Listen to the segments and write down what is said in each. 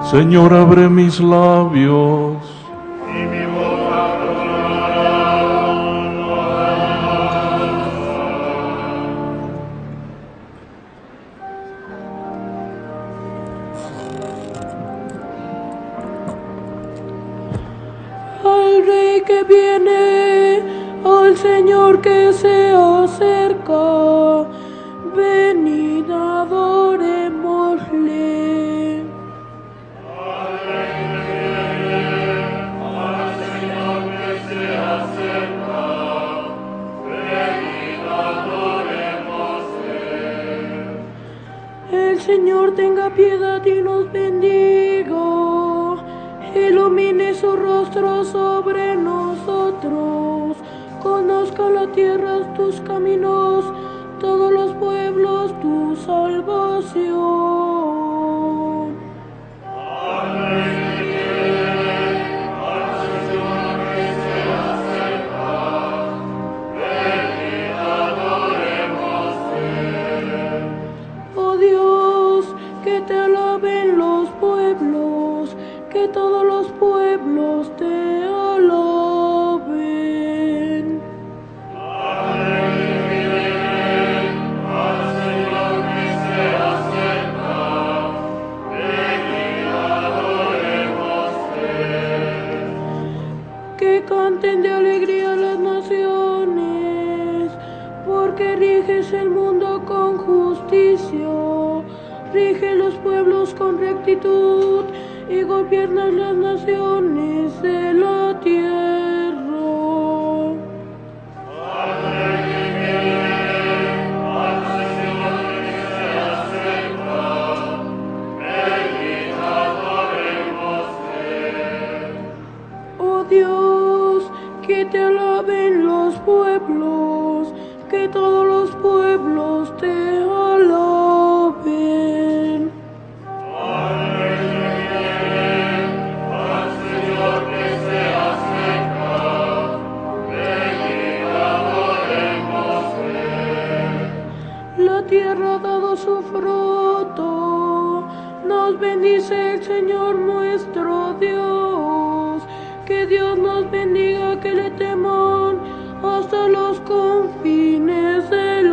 Señor, abre mis labios. Y mi boca al Rey que viene, al Señor que se acerca, venid adorémosle. al Rey que viene, al Señor que se acerca, venid adorémosle. El Señor tenga piedad y nos bendiga, ilumine su rostro sobre nosotros, conozca la tierra tus caminos, todos los pueblos tu salvación. Al Rey que viene, al Señor que se acerca, venid adorémosle. Oh Dios, que te alaben los pueblos, que todos los pueblos te alaben. Al Rey que viene, al Señor que se acerca, venid adorémosle. Que canten de alegría las naciones, porque riges el mundo con justicia, rige los pueblos con rectitud y gobiernas las naciones de la tierra. Al Rey que viene, al Señor que se acerca, venid adorémosle. Oh Dios, que te alaben los pueblos, que todos los pueblos te alaben. Al Rey que viene, al Señor que se acerca, venid adorémosle. La tierra ha dado su fruto, nos bendice el Señor nuestro Dios. Que Dios nos bendiga, que le teman hasta los confines del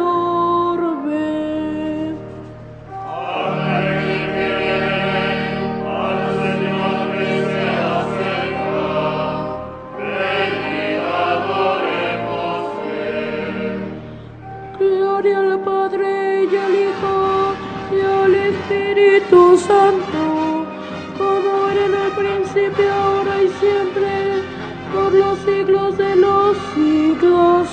orbe. Al Rey que viene, al Señor que se acerca, venid adorémosle. Gloria al Padre y al Hijo y al Espíritu Santo, como era en el principio, ahora y siempre, por los siglos de los siglos.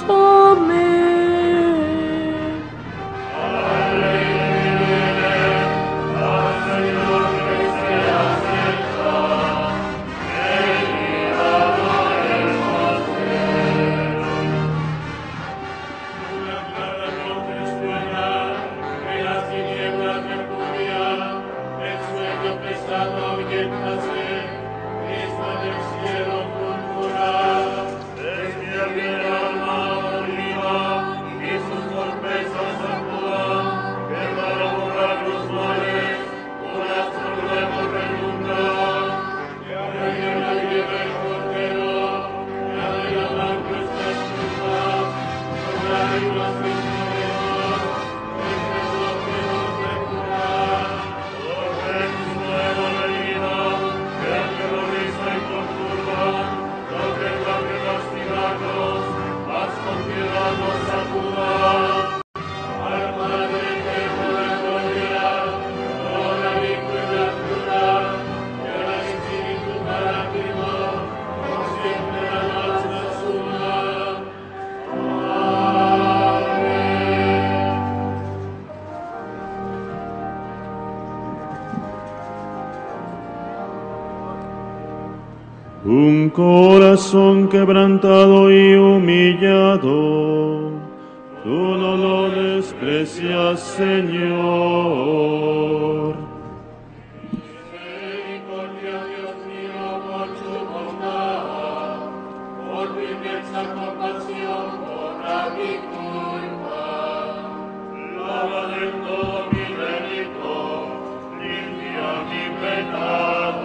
Amén. Al Rey que viene, al Señor que se acerca, venid adorémosle. Una clara noche suena, que las tinieblas repudian, el sueño pesado ahuyentáse, Cristo en el cielo murmura. Despierte el alma dormida, y sus sorpresas actúan, que para borrar los males, un astro nuevo redunda. Ya de la nieve el cordero, ya de la blanca está escucha, con lágrimas y morenos, el Jesús que nos recura. Por Jesús nuevo venido, que aterroriza y conturba, no querrá que castigarnos, mas con piedad nos sacuda. Al Padre eterno de gloria, toda la Hijo y la cura, y al Espíritu Paráclito, por siempre la alabanza suya. Amén. Un corazón quebrantado y humillado, tú no lo desprecias, Señor. Misericordia, Dios mío, por tu bondad, por tu inmensa compasión, borra mi culpa. Lava de todo mi delito, limpia mi pecado.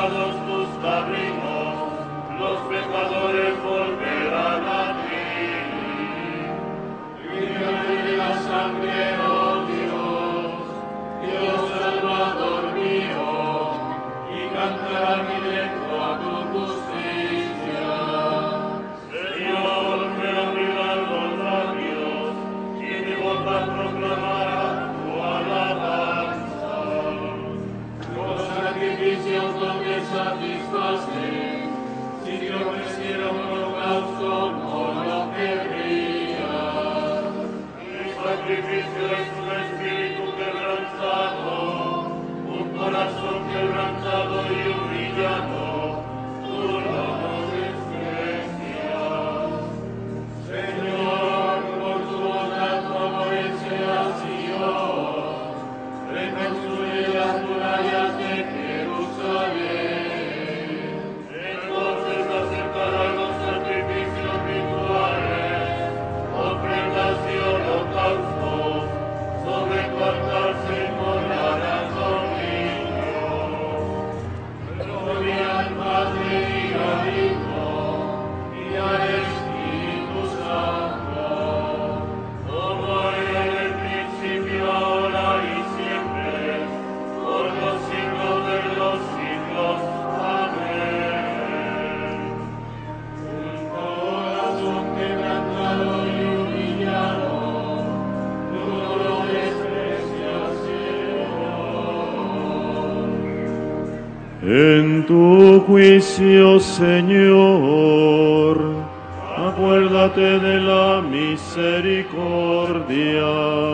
todos tus caminos, los pecadores volverán a ti. Líbrame de la sangre, oh Dios, Dios Salvador mío, y cantará mi lengua tu justicia. Señor, me abrirán los labios, y mi boca proclamará tu alabanza. Los sacrificios no me satisfacen, si te ofreciera un holocausto no lo querría. Mi sacrificio es un espíritu quebrantado, un corazón quebrantado y humillado, tú no lo desprecias. Señor, por tu bondad favorece a Sion, reconstruye las murallas de Jerusalén. Entonces aceptarán los sacrificios rituales, ofrendas y holocaustos, sobre tu altar se inmolarán los niños. Gloria al Padre y al Hijo y al Espíritu Santo, como era en el principio, ahora y siempre, por los siglos de los siglos. Amén. Un corazón quebrantado y humillado, tú no lo desprecias, Señor. En tu juicio, Señor, acuérdate de la misericordia.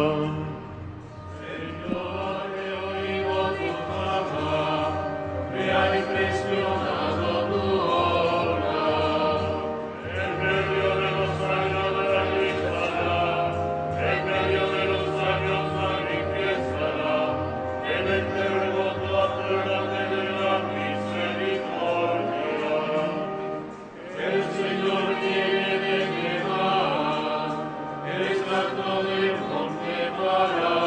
Señor, he oído tu fama, me ha impresionado tu obra. En medio de los años de la crisala, en medio de los años manifiestará, en el terremoto acuérdate de la misericordia. El Señor tiene de quemar, el extracto del monte para.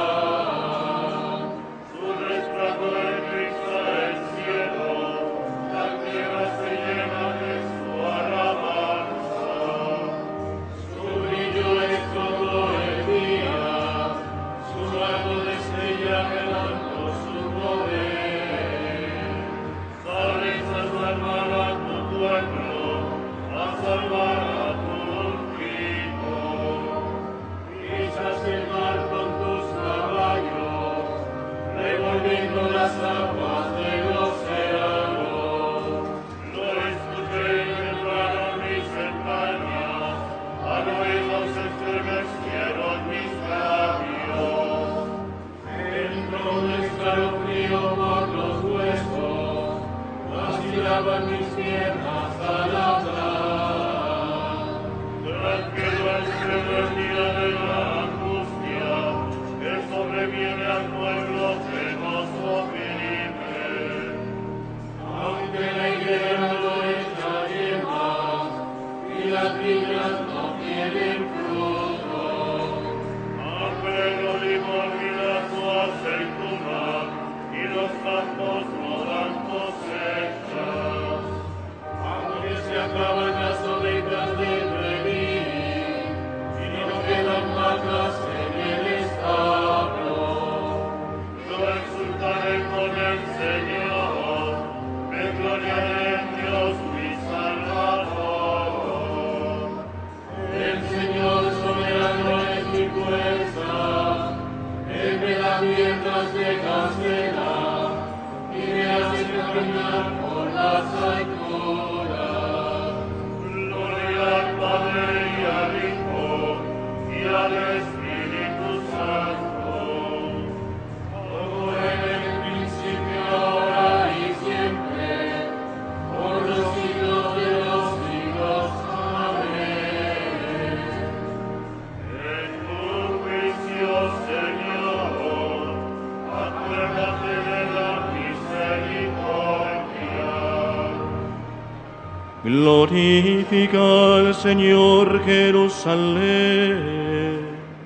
Su resplandor eclipsa el cielo, la tierra se llena de su alabanza. Su brillo es todo el día, su manto destella velando su poder. Sales a salvar a tu pueblo, a salvar a tu ungido. Pisas el mar con tus caballos, revolviendo las aguas del océano. Lo escuché y temblaron mis entrañas, al oído se estremecieron mis labios. Entró un escalofrío por los huesos, vacilaban mis piernas al hablar. Tranquilo el cielo el día de la angustia, que sobreviene al pueblo que nos oprime. Aunque la higuera no echa yemas, y las viñas no tienen fruto, aunque el olivo olvida su aceituna, y los campos no dan cosechas, aunque se acaban las ovejas del redil, y no quedan vacas en el establo. Yo exultaré con el Señor, me gloriaré en Dios mi Salvador. El Señor soberano es mi fuerza, Él me da piernas de gacela, y me hace caminar por las alturas. Gloria al Padre y al Hijo y al Espíritu Santo, como era en el principio, ahora y siempre, por los siglos de los siglos. Amén. En tu juicio, Señor, acuérdate de la misericordia. Glorifica al Señor Jerusalén.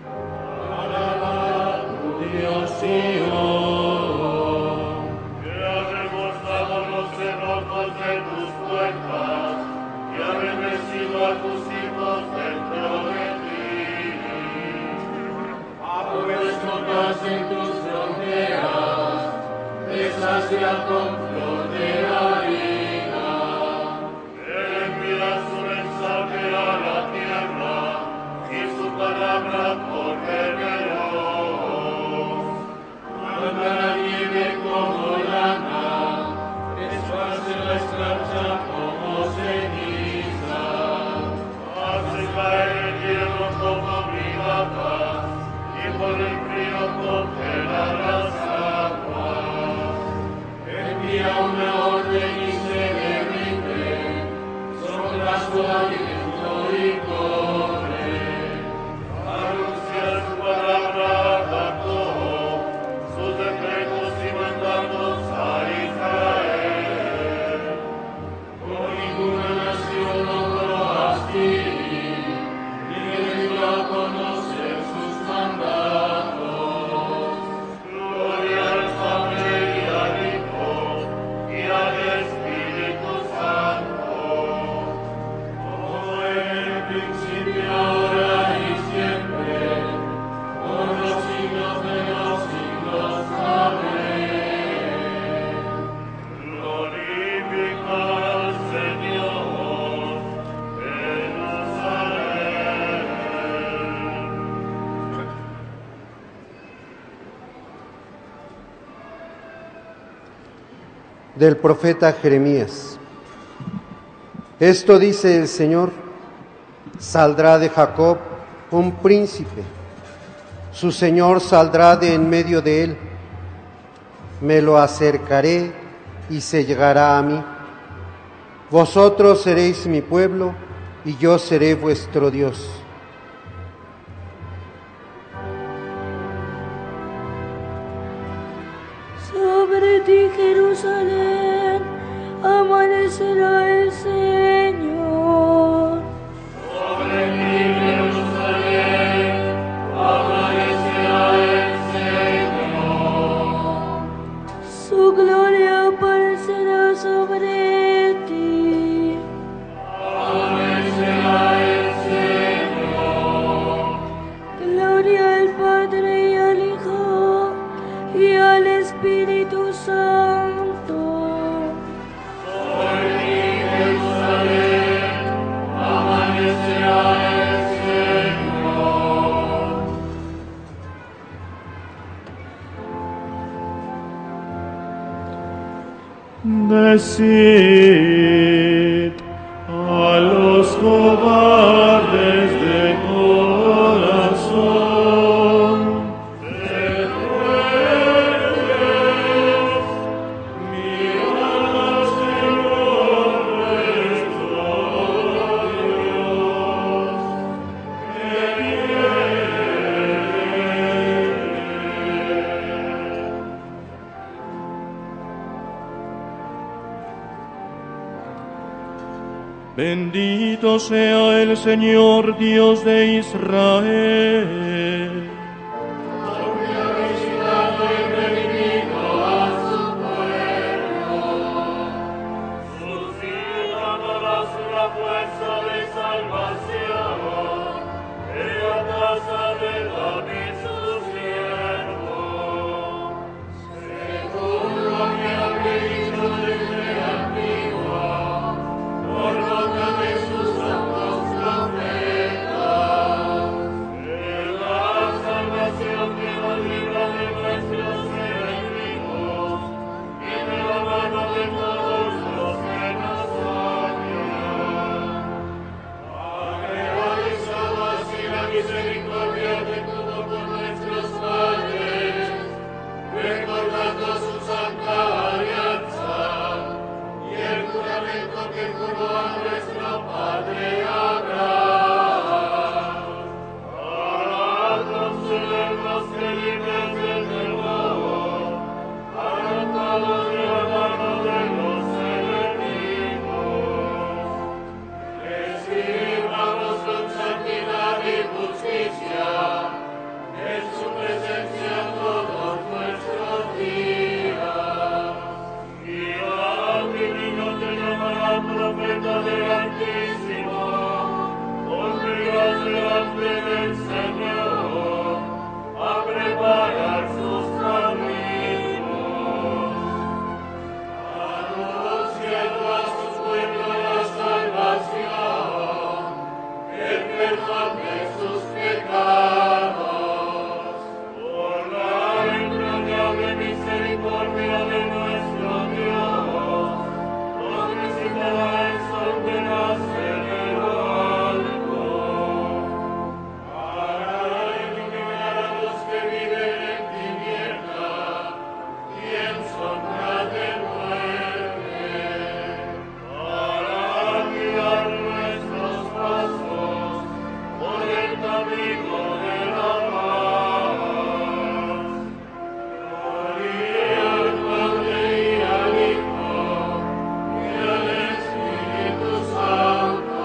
Alaba tu Dios Sion, que ha remozado los celos establecido a tus hijos dentro de ti. Ha puesto paz en tus fronteras, te sacia con flor de harina. Envía su mensaje a la tierra y su palabra corre veloz. Manda la nieve como lana, esparce la escarcha como ceniza. Hace caer el hielo como brigadas y por el frío congela las aguas. Envía una orden y se derrite, sopla su aliento y corre. Anuncia su palabra a Jacob, sus decretos y mandatos a Israel. Con ninguna nación logró así, ni le dio a conocer sus mandatos. Gloria al Padre y al Hijo y al Espíritu Santo, como en el principio, ahora y siempre, por los siglos de los siglos. Amén. Glorifica al Señor, Jerusalén. Del profeta Jeremías. Esto dice el Señor: saldrá de Jacob un príncipe, su Señor saldrá de en medio de él. Me lo acercaré y se llegará a mí. Vosotros seréis mi pueblo y yo seré vuestro Dios. Sobre ti, Jerusalén, amanecerá el Señor. Sobre ti, Jerusalén, amanecerá el Señor. Su gloria aparecerá sobre ti. Amanecerá el Señor. Gloria al Padre y al Hijo y al Espíritu Santo. Sobre ti, Jerusalén, amanecerá el Señor. Decid a los cobardes de corazón, mirad al Señor nuestro Dios, que bendito sea el Señor Dios de Israel, porque ha visitado y redimido a su pueblo, suscitándonos una fuerza de salvación en la casa de David su siervo, según lo que había dicho desde antiguo, por boca de sus santos profetas, en la salvación que nos libra de nuestros enemigos y de la mano de todos los que nos odian. Realizado así la misericordia que tuvo con nuestros padres, recordando su santa alianza y el juramento que juró a nuestro padre Abraham, para concedernos que libres del temor, arrancados de la mano de los enemigos, les libramos con santidad y justicia en su presencia todos nuestros días. Y a ti, niño, te llamarán profeta del Altísimo. delante del Señor, a preparar sus caminos. Anunciando a su pueblo la salvación, el perdón de sus pecados. Por la entrañable misericordia de nuestro Dios, nos visitará el sol que nace del alto, para iluminar a los que viven en tinieblas y en sombra de muerte, para guiar nuestros pasos por el camino de la paz. Gloria al Padre y al Hijo y al Espíritu Santo,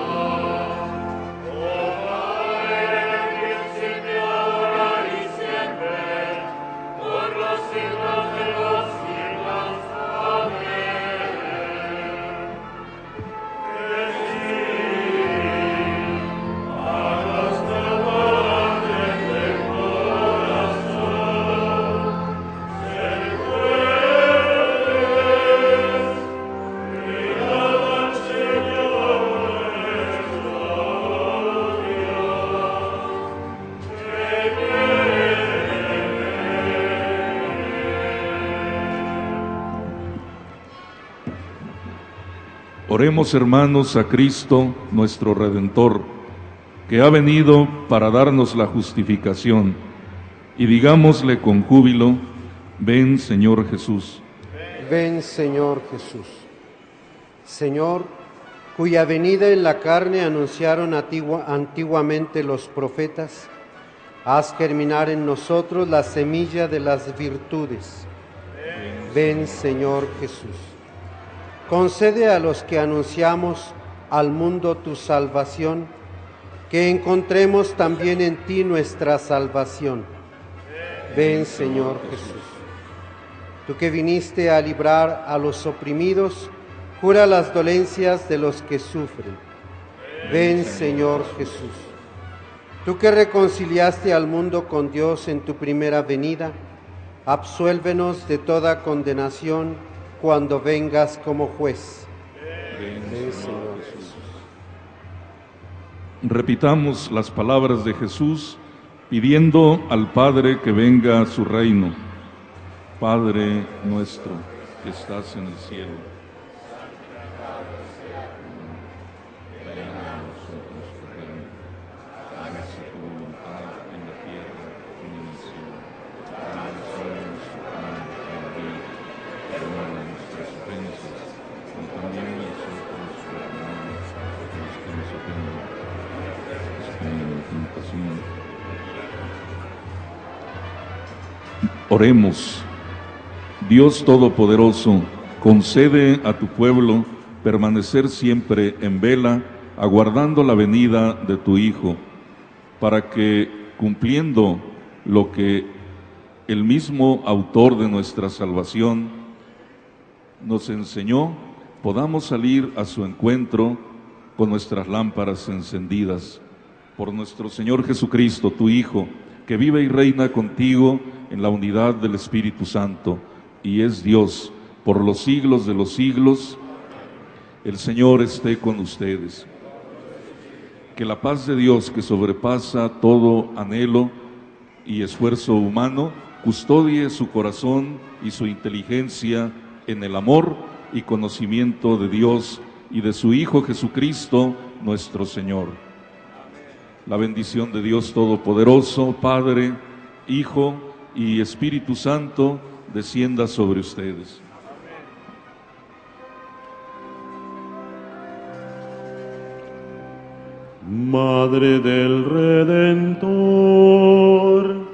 como era en el principio, ahora y siempre, por los siglos de los siglos. Amén. A los trabajadores del corazón, ser fuertes, mirad al Señor nuestro Dios, Oremos, hermanos, a Cristo, nuestro Redentor, que ha venido para darnos la justificación, y digámosle con júbilo: ven, Señor Jesús. Ven, Señor Jesús. Señor, cuya venida en la carne anunciaron antiguamente los profetas, haz germinar en nosotros la semilla de las virtudes. Ven, Señor Jesús. Concede a los que anunciamos al mundo tu salvación, que encontremos también en ti nuestra salvación. Ven, Señor Jesús. Tú que viniste a librar a los oprimidos, cura las dolencias de los que sufren. Ven, Señor Jesús. Tú que reconciliaste al mundo con Dios en tu primera venida, absuélvenos de toda condenación cuando vengas como juez. Ven, Señor Jesús. Repitamos las palabras de Jesús, pidiendo al Padre que venga a su reino. Padre nuestro, que estás en el cielo, oremos. Dios Todopoderoso, concede a tu pueblo permanecer siempre en vela, aguardando la venida de tu Hijo, para que, cumpliendo lo que el mismo autor de nuestra salvación nos enseñó, podamos salir a su encuentro con nuestras lámparas encendidas. Por nuestro Señor Jesucristo, tu Hijo, que vive y reina contigo en la unidad del Espíritu Santo, y es Dios por los siglos de los siglos. El Señor esté con ustedes. Que la paz de Dios, que sobrepasa todo anhelo y esfuerzo humano, custodie su corazón y su inteligencia en el amor y conocimiento de Dios y de su Hijo Jesucristo, nuestro Señor. La bendición de Dios Todopoderoso, Padre, Hijo y Espíritu Santo, descienda sobre ustedes. Madre del Redentor,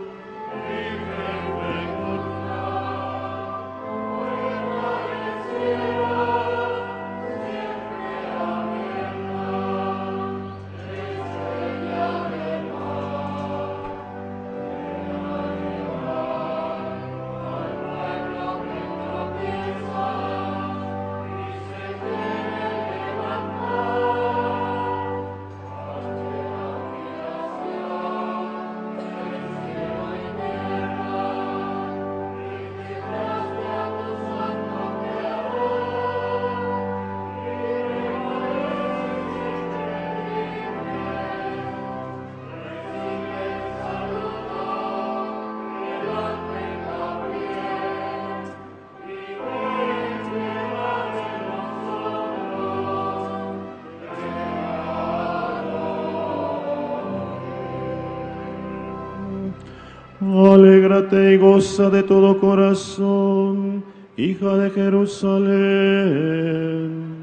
Alégrate y goza de todo corazón, hija de Jerusalén.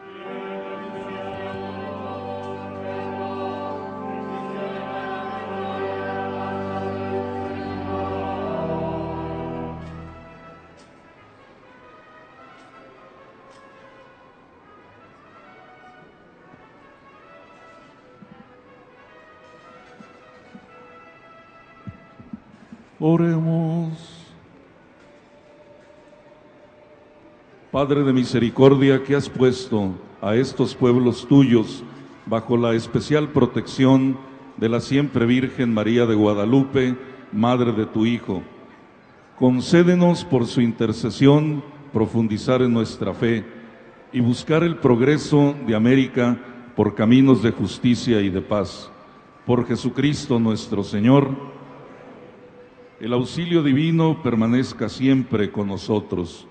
Oremos. Padre de misericordia, que has puesto a estos pueblos tuyos bajo la especial protección de la siempre Virgen María de Guadalupe, Madre de tu Hijo, concédenos por su intercesión profundizar en nuestra fe y buscar el progreso de América por caminos de justicia y de paz. Por Jesucristo nuestro Señor. El auxilio divino permanezca siempre con nosotros.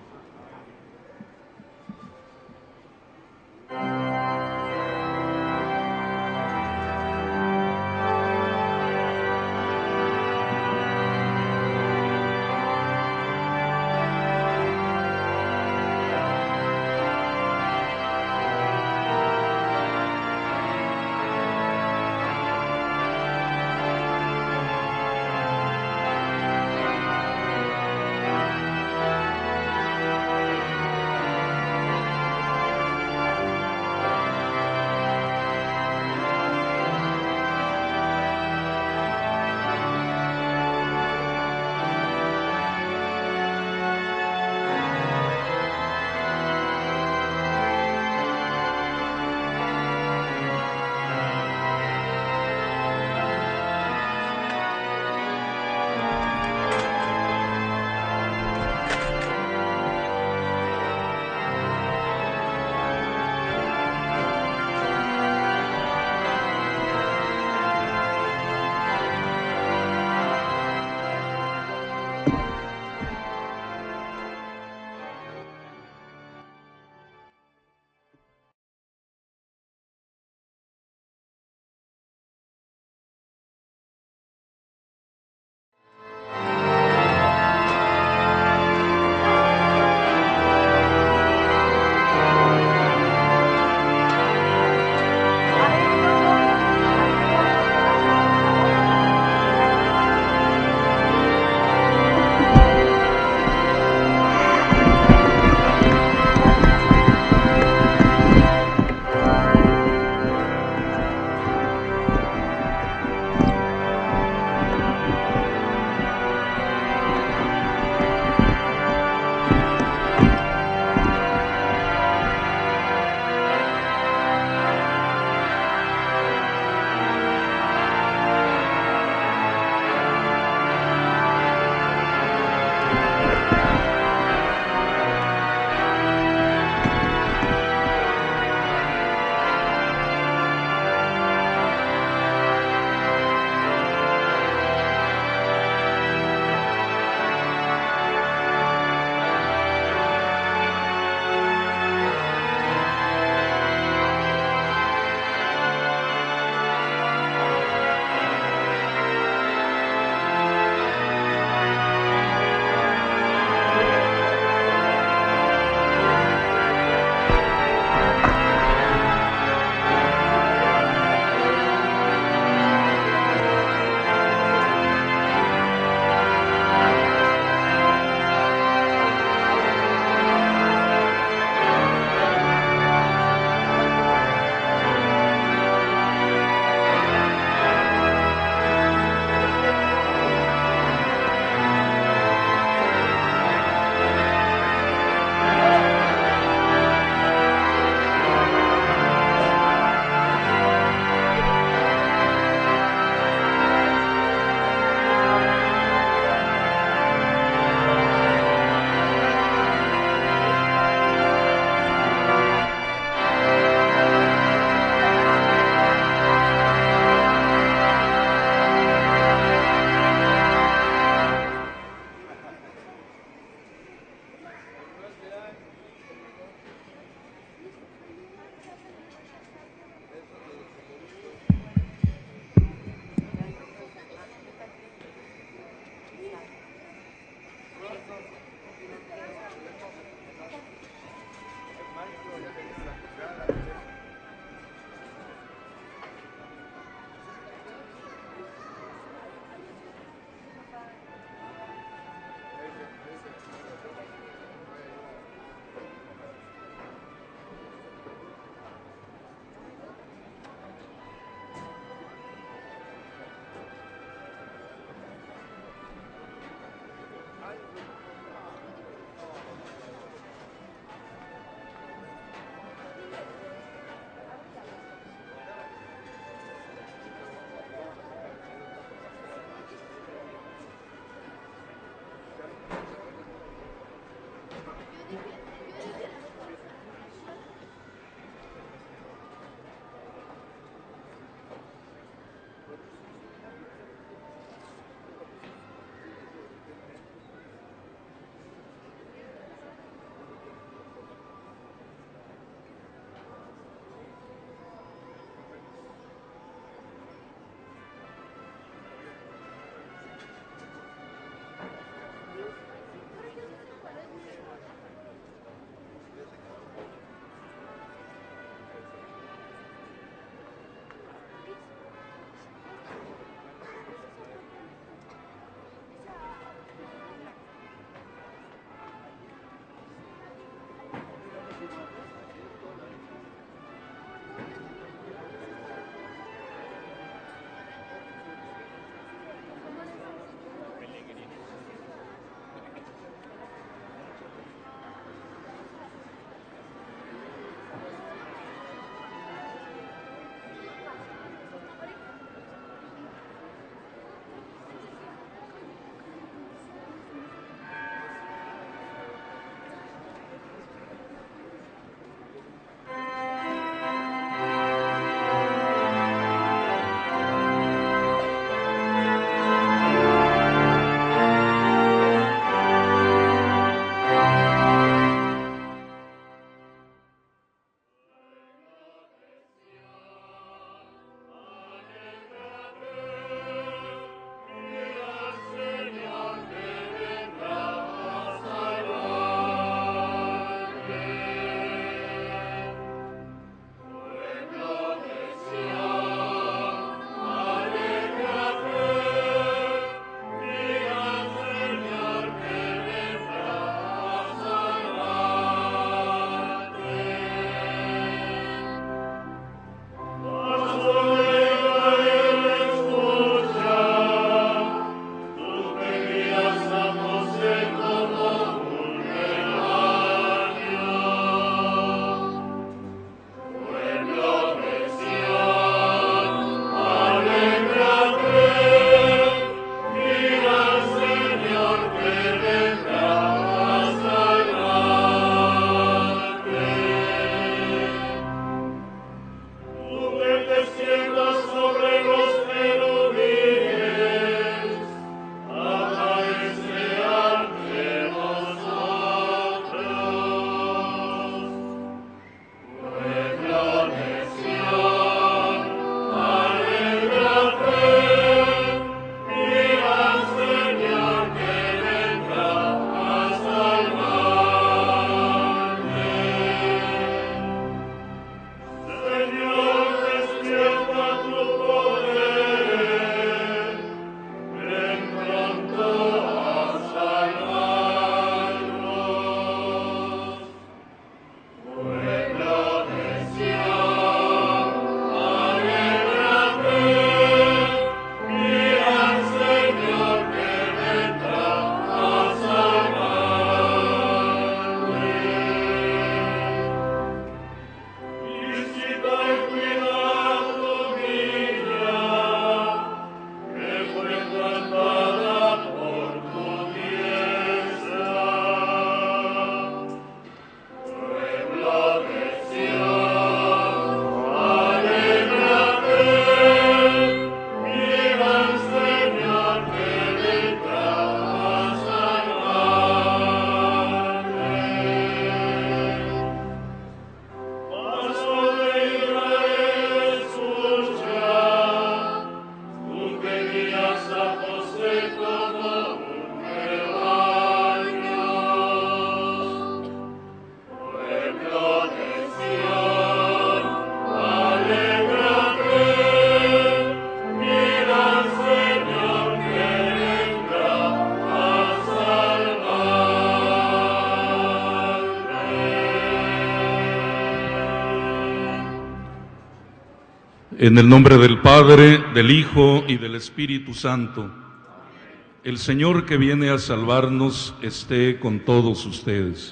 En el nombre del Padre, del Hijo y del Espíritu Santo. El Señor que viene a salvarnos esté con todos ustedes.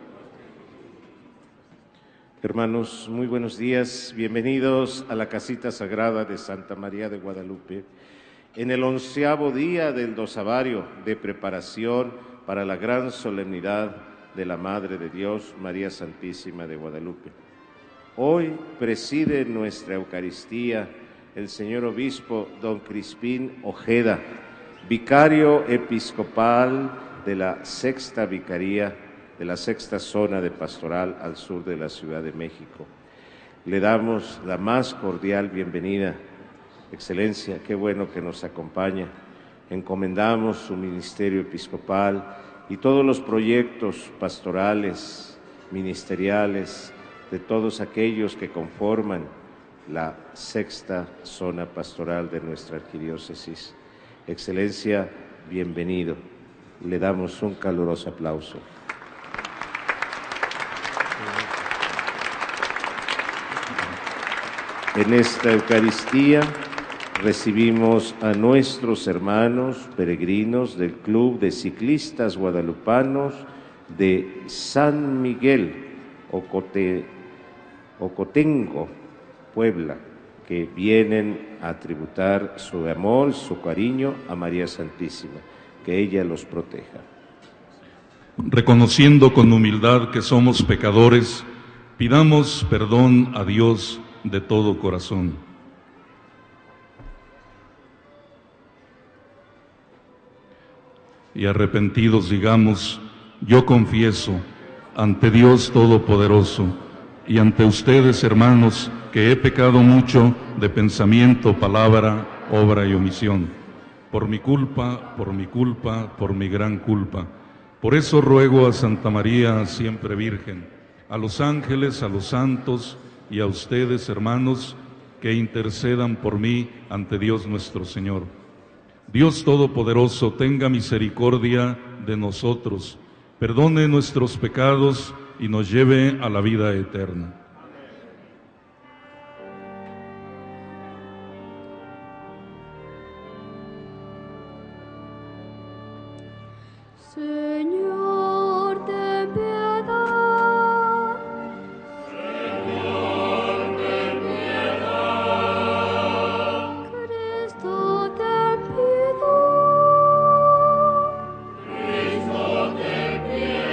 Hermanos, muy buenos días. Bienvenidos a la Casita Sagrada de Santa María de Guadalupe. En el 11º día del dosabario de preparación para la gran solemnidad de la Madre de Dios, María Santísima de Guadalupe. Hoy preside nuestra Eucaristía el señor obispo don Crispín Ojeda, vicario episcopal de la Sexta Vicaría, de la Sexta Zona de Pastoral al sur de la Ciudad de México. Le damos la más cordial bienvenida. Excelencia, qué bueno que nos acompaña. Encomendamos su ministerio episcopal y todos los proyectos pastorales, ministeriales, de todos aquellos que conforman la Sexta Zona Pastoral de nuestra arquidiócesis. Excelencia, bienvenido. Le damos un caluroso aplauso. En esta Eucaristía recibimos a nuestros hermanos peregrinos del Club de Ciclistas Guadalupanos de San Miguel, Ocotengo, Puebla, que vienen a tributar su amor, su cariño a María Santísima. Que ella los proteja. Reconociendo con humildad que somos pecadores, pidamos perdón a Dios de todo corazón. Y arrepentidos digamos: yo confieso ante Dios Todopoderoso y ante ustedes, hermanos, que he pecado mucho de pensamiento, palabra, obra y omisión. Por mi culpa, por mi gran culpa. Por eso ruego a Santa María, siempre Virgen, a los ángeles, a los santos y a ustedes, hermanos, que intercedan por mí ante Dios nuestro Señor. Dios Todopoderoso, tenga misericordia de nosotros, perdone nuestros pecados y nos lleve a la vida eterna. Señor, ten piedad. Señor, ten piedad. Cristo, ten piedad. Cristo, ten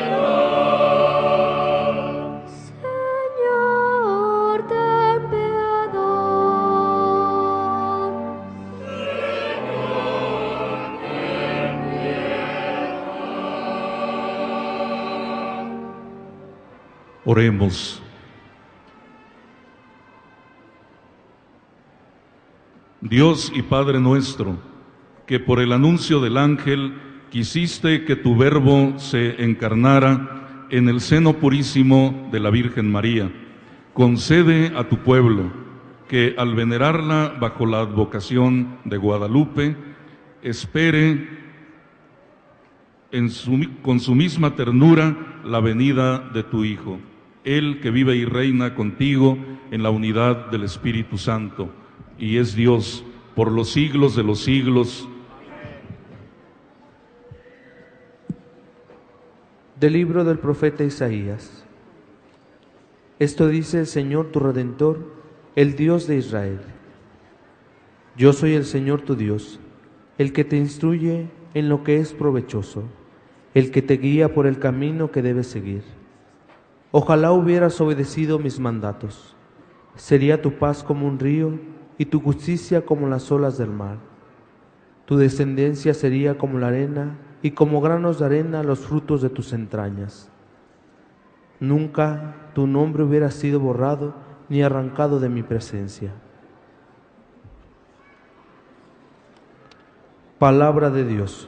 piedad. Señor, ten piedad. Oremos. Dios y Padre nuestro, que por el anuncio del ángel quisiste que tu Verbo se encarnara en el seno purísimo de la Virgen María, concede a tu pueblo que al venerarla bajo la advocación de Guadalupe, espere con su misma ternura la venida de tu Hijo, Él que vive y reina contigo en la unidad del Espíritu Santo, y es Dios por los siglos de los siglos. Del libro del profeta Isaías. Esto dice el Señor tu Redentor, el Dios de Israel. Yo soy el Señor tu Dios, el que te instruye en lo que es provechoso, el que te guía por el camino que debes seguir. Ojalá hubieras obedecido mis mandatos. Sería tu paz como un río y tu justicia como las olas del mar. Tu descendencia sería como la arena y como granos de arena los frutos de tus entrañas. Nunca tu nombre hubiera sido borrado ni arrancado de mi presencia. Palabra de Dios.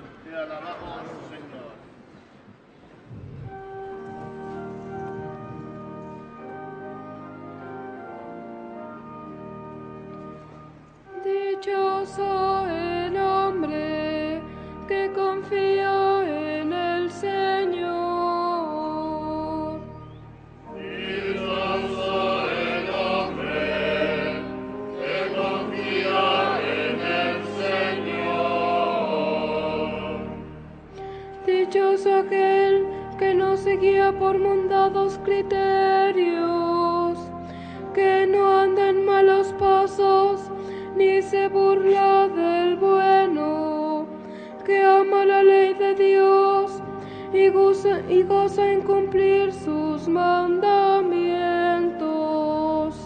Dichoso el hombre que confía en el Señor. Dichoso el hombre que se guía por mundanos criterios, que no anda en malos pasos, ni se burla del bueno, que ama la ley de Dios y goza en cumplir sus mandamientos.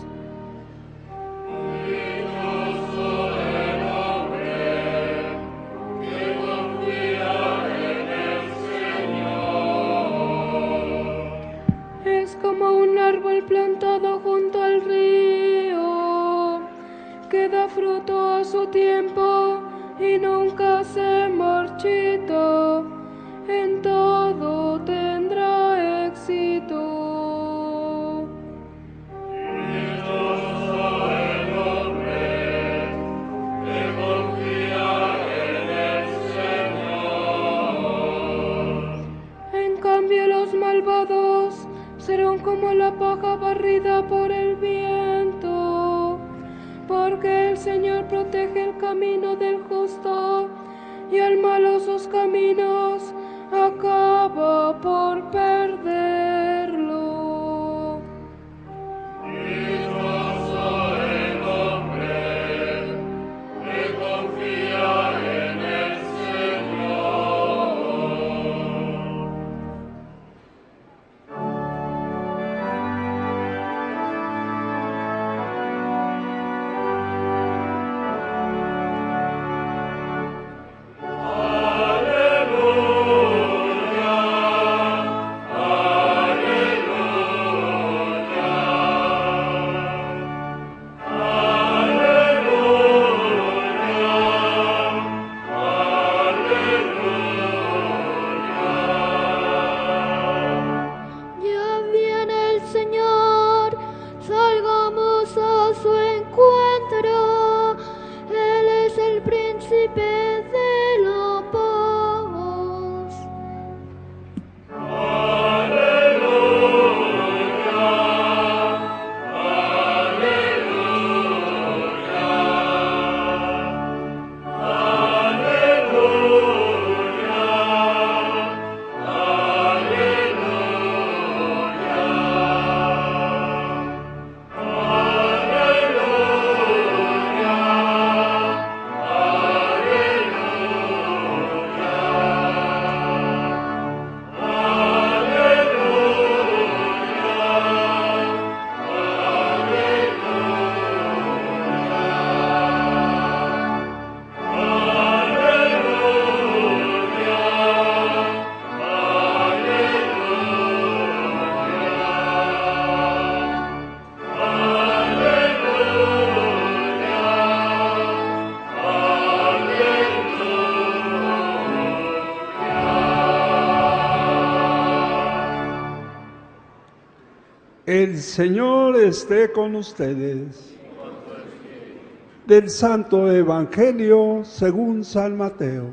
Es como un árbol plantado junto al río, que da fruto a su tiempo y nunca se marchita, en todo tendrá éxito. En cambio los malvados serán como la paja barrida por el viento, porque el Señor protege el camino del justo y al malo sus caminos acaba por perderlo. Ya viene el Señor, salgamos a su encuentro. Él es el príncipe de la paz. El Señor esté con ustedes. Del Santo Evangelio según San Mateo.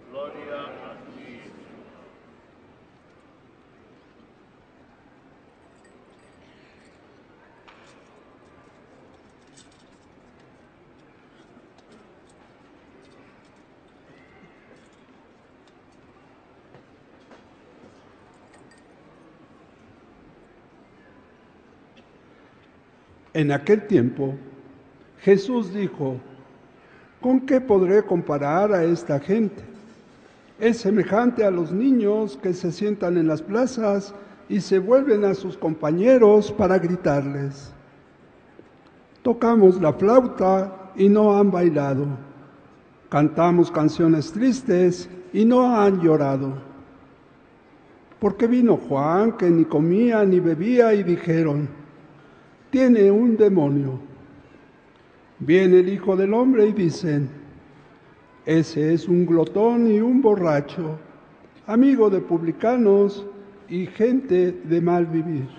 En aquel tiempo, Jesús dijo: ¿con qué podré comparar a esta gente? Es semejante a los niños que se sientan en las plazas y se vuelven a sus compañeros para gritarles: tocamos la flauta y no han bailado, cantamos canciones tristes y no han llorado. Porque vino Juan, que ni comía ni bebía, y dijeron: tiene un demonio. Viene el Hijo del Hombre y dicen: ese es un glotón y un borracho, amigo de publicanos y gente de mal vivir.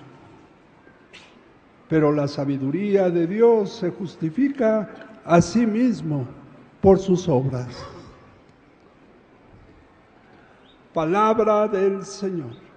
Pero la sabiduría de Dios se justifica a sí mismo por sus obras. Palabra del Señor.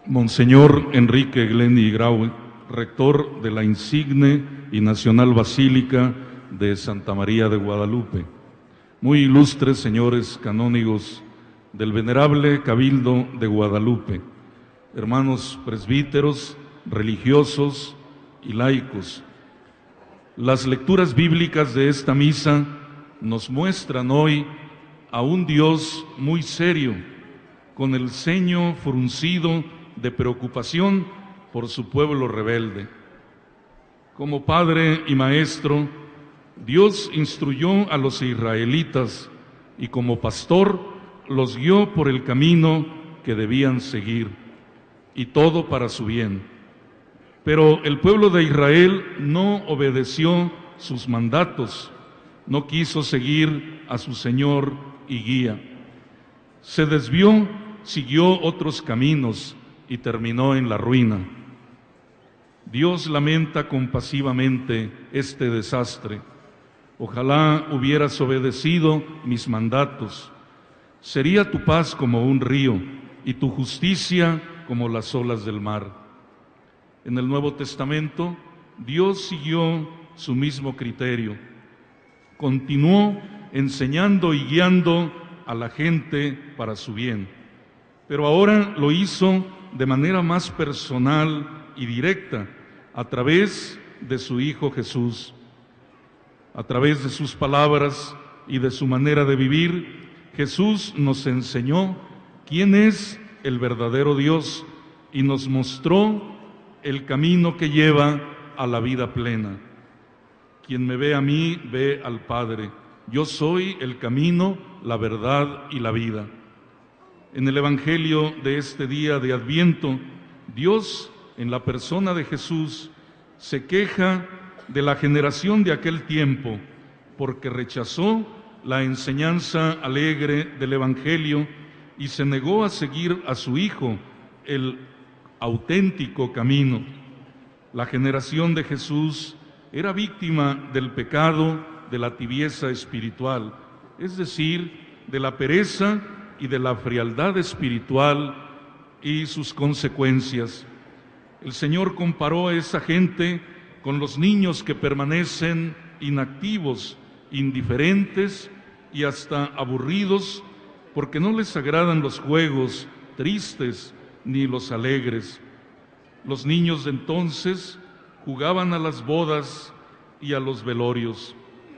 Monseñor Enrique Glenny Graue, rector de la insigne y nacional Basílica de Santa María de Guadalupe, muy ilustres señores canónigos del venerable Cabildo de Guadalupe, hermanos presbíteros, religiosos y laicos. Las lecturas bíblicas de esta misa nos muestran hoy a un Dios muy serio, con el ceño fruncido de preocupación por su pueblo rebelde. Como Padre y Maestro, Dios instruyó a los israelitas y como pastor los guió por el camino que debían seguir, y todo para su bien. Pero el pueblo de Israel no obedeció sus mandatos, no quiso seguir a su Señor y guía. Se desvió, siguió otros caminos y terminó en la ruina. Dios lamenta compasivamente este desastre. Ojalá hubieras obedecido mis mandatos. Sería tu paz como un río y tu justicia como las olas del mar. En el Nuevo Testamento, Dios siguió su mismo criterio. Continuó enseñando y guiando a la gente para su bien, pero ahora lo hizo de manera más personal y directa, a través de su Hijo Jesús. A través de sus palabras y de su manera de vivir, Jesús nos enseñó quién es el verdadero Dios y nos mostró el camino que lleva a la vida plena. Quien me ve a mí, ve al Padre. Yo soy el camino, la verdad y la vida. En el Evangelio de este día de Adviento, Dios, en la persona de Jesús, se queja de la generación de aquel tiempo, porque rechazó la enseñanza alegre del Evangelio y se negó a seguir a su Hijo, el auténtico camino. La generación de Jesús era víctima del pecado de la tibieza espiritual, es decir, de la pereza y de la frialdad espiritual y sus consecuencias. El Señor comparó a esa gente con los niños que permanecen inactivos, indiferentes y hasta aburridos, porque no les agradan los juegos tristes ni los alegres. Los niños de entonces jugaban a las bodas y a los velorios.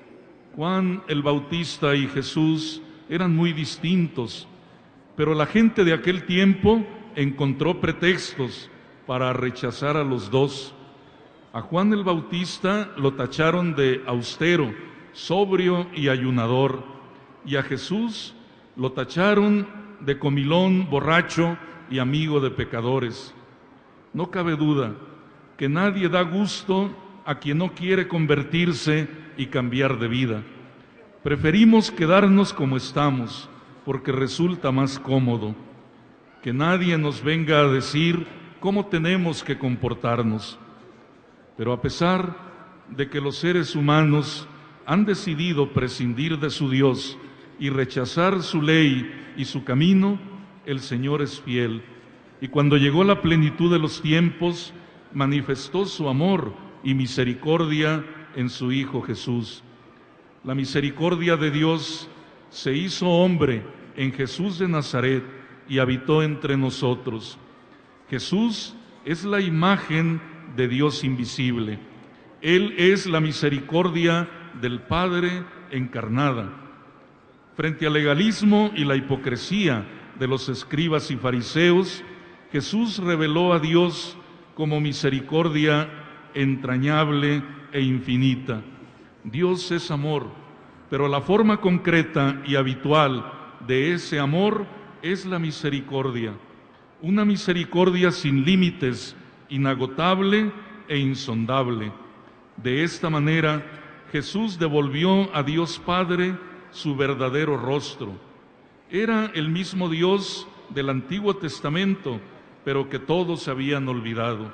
Juan el Bautista y Jesús eran muy distintos, pero la gente de aquel tiempo encontró pretextos para rechazar a los dos. A Juan el Bautista lo tacharon de austero, sobrio y ayunador, y a Jesús lo tacharon de comilón, borracho y amigo de pecadores. No cabe duda que nadie da gusto a quien no quiere convertirse y cambiar de vida. Preferimos quedarnos como estamos, porque resulta más cómodo. Que nadie nos venga a decir cómo tenemos que comportarnos. Pero a pesar de que los seres humanos han decidido prescindir de su Dios y rechazar su ley y su camino, el Señor es fiel. Y cuando llegó la plenitud de los tiempos, manifestó su amor y misericordia en su Hijo Jesús. La misericordia de Dios se hizo hombre en Jesús de Nazaret y habitó entre nosotros. Jesús es la imagen de Dios invisible. Él es la misericordia del Padre encarnada. Frente al legalismo y la hipocresía de los escribas y fariseos, Jesús reveló a Dios como misericordia entrañable e infinita. Dios es amor, pero la forma concreta y habitual de ese amor es la misericordia. Una misericordia sin límites, inagotable e insondable. De esta manera, Jesús devolvió a Dios Padre su verdadero rostro. Era el mismo Dios del Antiguo Testamento, pero que todos habían olvidado.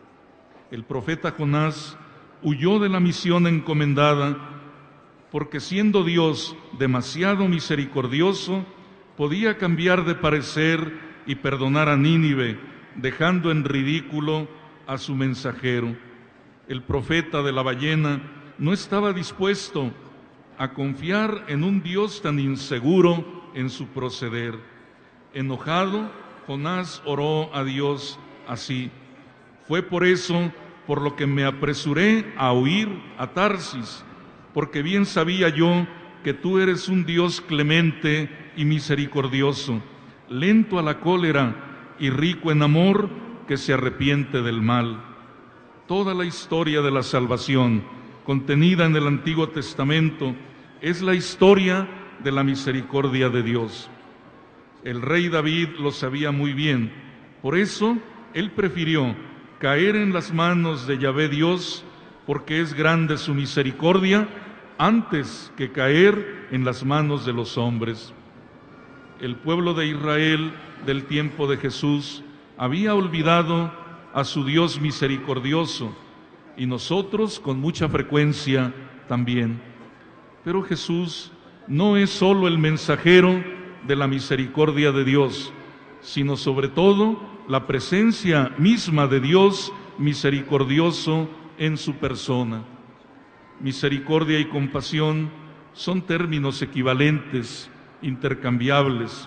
El profeta Jonás huyó de la misión encomendada porque, siendo Dios demasiado misericordioso, podía cambiar de parecer y perdonar a Nínive dejando en ridículo a su mensajero. El profeta de la ballena no estaba dispuesto a confiar en un Dios tan inseguro en su proceder. Enojado, Jonás oró a Dios así: fue por eso por lo que me apresuré a huir a Tarsis, porque bien sabía yo que tú eres un Dios clemente y misericordioso, lento a la cólera y rico en amor, que se arrepiente del mal. Toda la historia de la salvación contenida en el Antiguo Testamento es la historia de la misericordia de Dios. El rey David lo sabía muy bien, por eso él prefirió caer en las manos de Yahvé Dios, porque es grande su misericordia, antes que caer en las manos de los hombres. El pueblo de Israel del tiempo de Jesús había olvidado a su Dios misericordioso, y nosotros con mucha frecuencia también. Pero Jesús no es solo el mensajero de la misericordia de Dios, sino sobre todo la presencia misma de Dios misericordioso en su persona. Misericordia y compasión son términos equivalentes, intercambiables.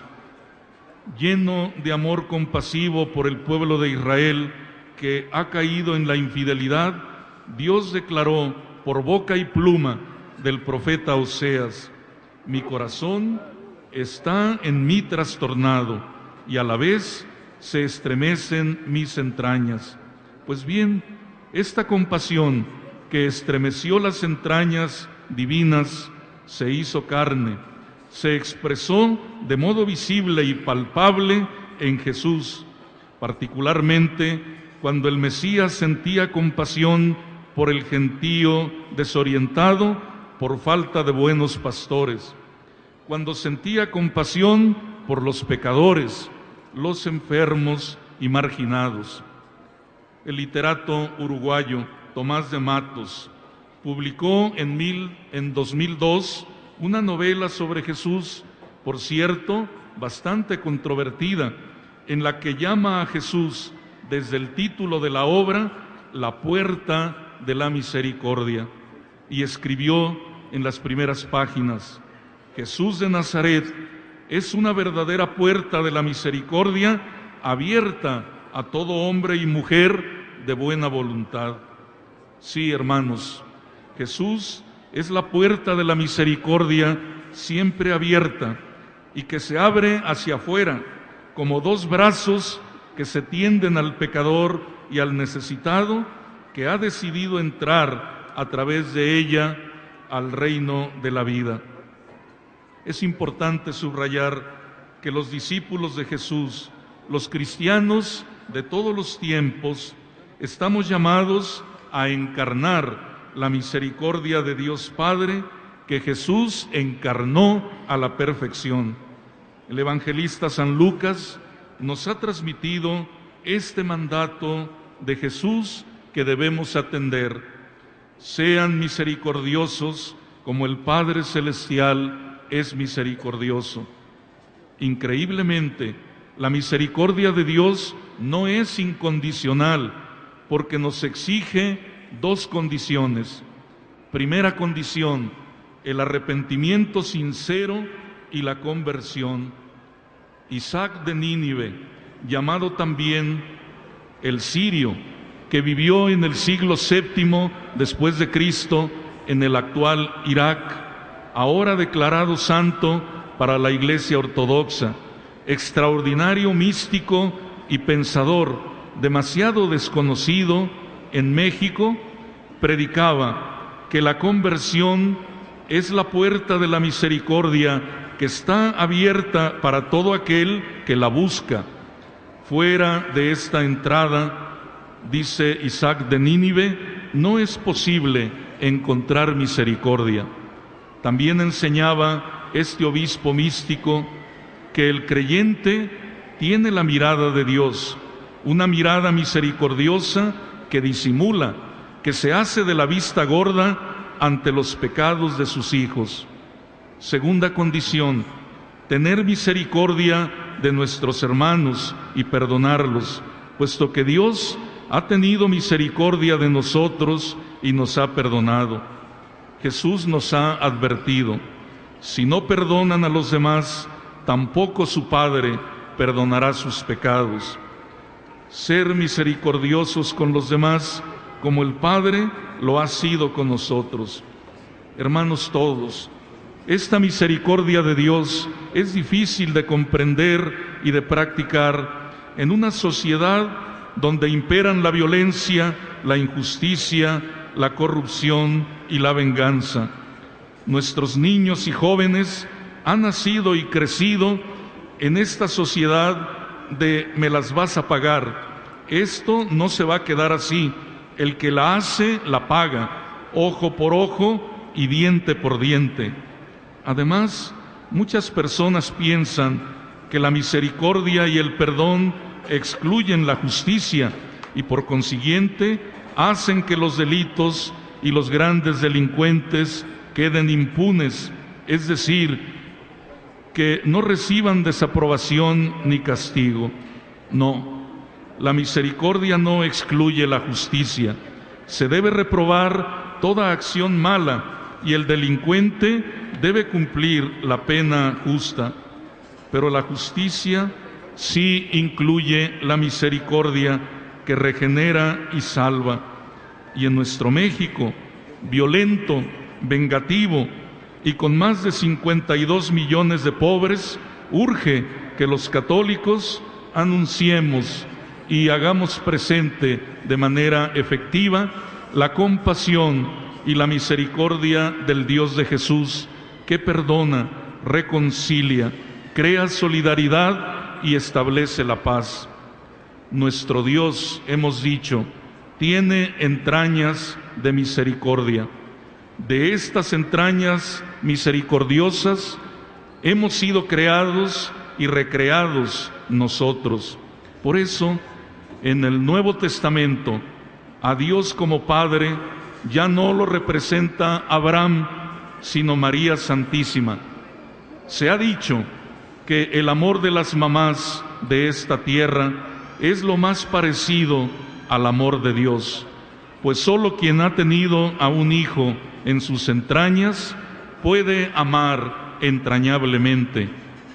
Lleno de amor compasivo por el pueblo de Israel que ha caído en la infidelidad, Dios declaró por boca y pluma del profeta Oseas: mi corazón está en mí trastornado, y a la vez se estremecen mis entrañas. Pues bien, esta compasión que estremeció las entrañas divinas se hizo carne, se expresó de modo visible y palpable en Jesús, particularmente cuando el Mesías sentía compasión por el gentío desorientado por falta de buenos pastores, cuando sentía compasión por los pecadores, los enfermos y marginados. El literato uruguayo Tomás de Matos publicó en 2002 una novela sobre Jesús, por cierto, bastante controvertida, en la que llama a Jesús, desde el título de la obra, la puerta de la misericordia, y escribió en las primeras páginas: Jesús de Nazaret es una verdadera puerta de la misericordia, abierta a todo hombre y mujer de buena voluntad. Sí, hermanos, Jesús es la puerta de la misericordia, siempre abierta, y que se abre hacia afuera, como dos brazos que se tienden al pecador y al necesitado, que ha decidido entrar a través de ella al reino de la vida. Es importante subrayar que los discípulos de Jesús, los cristianos de todos los tiempos, estamos llamados a encarnar la misericordia de Dios Padre que Jesús encarnó a la perfección. El evangelista San Lucas nos ha transmitido este mandato de Jesús que debemos atender: sean misericordiosos como el Padre Celestial es misericordioso. Increíblemente, la misericordia de Dios no es incondicional, porque nos exige dos condiciones. Primera condición, el arrepentimiento sincero y la conversión. Isaac de Nínive, llamado también el Sirio, que vivió en el siglo VII después de Cristo en el actual Irak, ahora declarado santo para la Iglesia Ortodoxa, extraordinario místico y pensador, demasiado desconocido en México, predicaba que la conversión es la puerta de la misericordia que está abierta para todo aquel que la busca. Fuera de esta entrada, dice Isaac de Nínive, no es posible encontrar misericordia. También enseñaba este obispo místico que el creyente tiene la mirada de Dios, una mirada misericordiosa que disimula, que se hace de la vista gorda ante los pecados de sus hijos. Segunda condición, tener misericordia de nuestros hermanos y perdonarlos, puesto que Dios ha tenido misericordia de nosotros y nos ha perdonado. Jesús nos ha advertido: si no perdonan a los demás, tampoco su Padre perdonará sus pecados. Ser misericordiosos con los demás, como el Padre lo ha sido con nosotros. Hermanos todos, esta misericordia de Dios es difícil de comprender y de practicar en una sociedad donde imperan la violencia, la injusticia, la corrupción y la venganza. Nuestros niños y jóvenes han nacido y crecido en esta sociedad de me las vas a pagar. Esto no se va a quedar así. El que la hace, la paga, ojo por ojo y diente por diente. Además, muchas personas piensan que la misericordia y el perdón excluyen la justicia y por consiguiente hacen que los delitos y los grandes delincuentes queden impunes, es decir, que no reciban desaprobación ni castigo. No, la misericordia no excluye la justicia. Se debe reprobar toda acción mala y el delincuente debe cumplir la pena justa. Pero la justicia sí incluye la misericordia que regenera y salva. Y en nuestro México, violento, vengativo y con más de 52 millones de pobres, urge que los católicos anunciemos y hagamos presente de manera efectiva la compasión y la misericordia del Dios de Jesús, que perdona, reconcilia, crea solidaridad y establece la paz. Nuestro Dios, hemos dicho, tiene entrañas de misericordia. De estas entrañas misericordiosas hemos sido creados y recreados nosotros. Por eso, en el Nuevo Testamento, a Dios como Padre ya no lo representa Abraham, sino María Santísima. Se ha dicho que el amor de las mamás de esta tierra es lo más parecido al amor de Dios, pues solo quien ha tenido a un hijo en sus entrañas puede amar entrañablemente.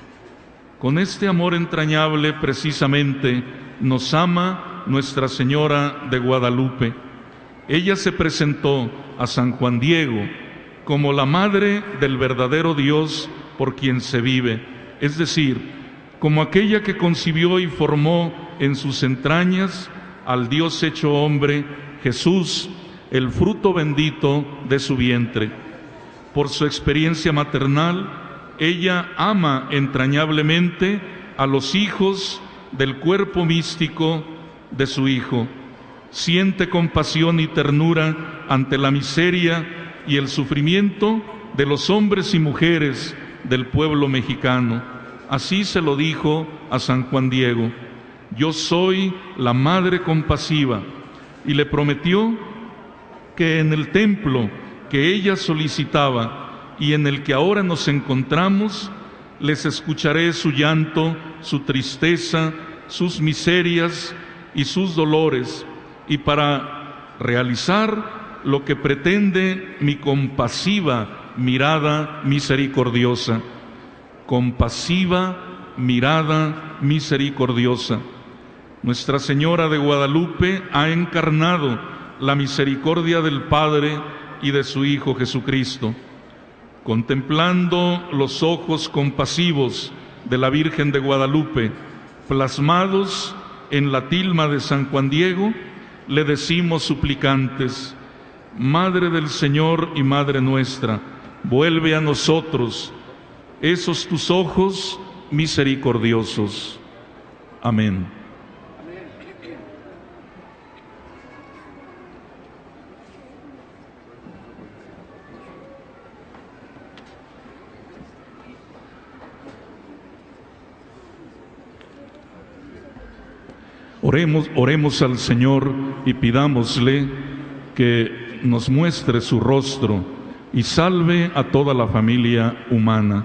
Con este amor entrañable precisamente nos ama Nuestra Señora de Guadalupe. Ella se presentó a San Juan Diego como la madre del verdadero Dios por quien se vive, es decir, como aquella que concibió y formó en sus entrañas al Dios hecho hombre, Jesús, el fruto bendito de su vientre. Por su experiencia maternal, ella ama entrañablemente a los hijos del cuerpo místico de su Hijo. Siente compasión y ternura ante la miseria y el sufrimiento de los hombres y mujeres del pueblo mexicano. Así se lo dijo a San Juan Diego: yo soy la madre compasiva, y le prometió que en el templo que ella solicitaba y en el que ahora nos encontramos, les escucharé su llanto, su tristeza, sus miserias y sus dolores, y para realizar lo que pretende mi compasiva mirada misericordiosa. Compasiva mirada misericordiosa. Nuestra Señora de Guadalupe ha encarnado la misericordia del Padre y de su Hijo Jesucristo. Contemplando los ojos compasivos de la Virgen de Guadalupe, plasmados en la tilma de San Juan Diego, le decimos suplicantes: Madre del Señor y Madre nuestra, vuelve a nosotros esos tus ojos misericordiosos. Amén. Oremos al Señor y pidámosle que nos muestre su rostro y salve a toda la familia humana.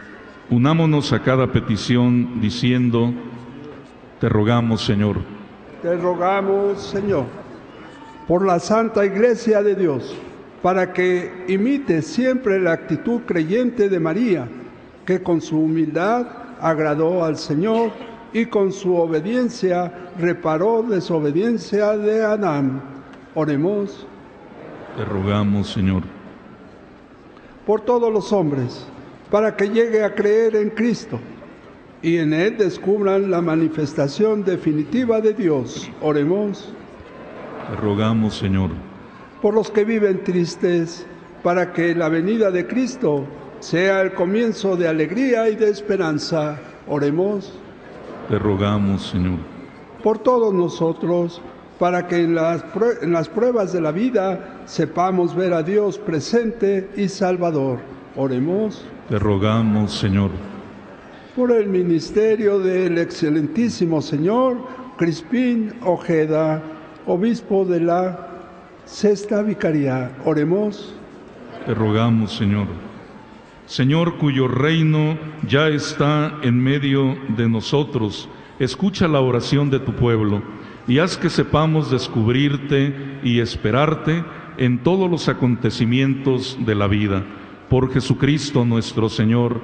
Unámonos a cada petición diciendo: te rogamos, Señor. Te rogamos, Señor, por la Santa Iglesia de Dios, para que imite siempre la actitud creyente de María, que con su humildad agradó al Señor y con su obediencia reparó desobediencia de Adán. Oremos. Te rogamos, Señor. Por todos los hombres, para que llegue a creer en Cristo y en Él descubran la manifestación definitiva de Dios. Oremos. Te rogamos, Señor. Por los que viven tristes, para que la venida de Cristo sea el comienzo de alegría y de esperanza. Oremos. Te rogamos, Señor. Por todos nosotros, para que en las pruebas de la vida sepamos ver a Dios presente y Salvador. Oremos. Te rogamos, Señor. Por el ministerio del excelentísimo Señor Crispín Ojeda, obispo de la Sexta Vicaría. Oremos. Te rogamos, Señor. Señor, cuyo reino ya está en medio de nosotros, escucha la oración de tu pueblo y haz que sepamos descubrirte y esperarte en todos los acontecimientos de la vida. Por Jesucristo nuestro Señor.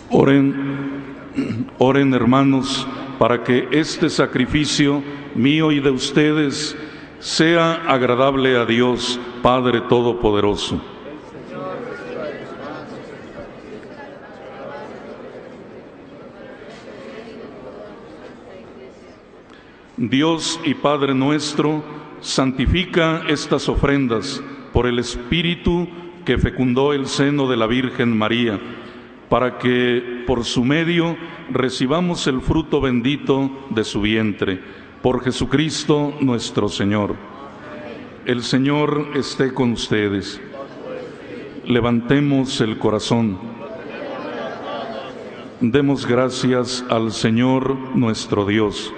Oren hermanos, para que este sacrificio mío y de ustedes sea agradable a Dios, Padre Todopoderoso. Dios y Padre nuestro, santifica estas ofrendas por el Espíritu que fecundó el seno de la Virgen María, para que por su medio recibamos el fruto bendito de su vientre, por Jesucristo nuestro Señor. El Señor esté con ustedes. Levantemos el corazón. Demos gracias al Señor nuestro Dios.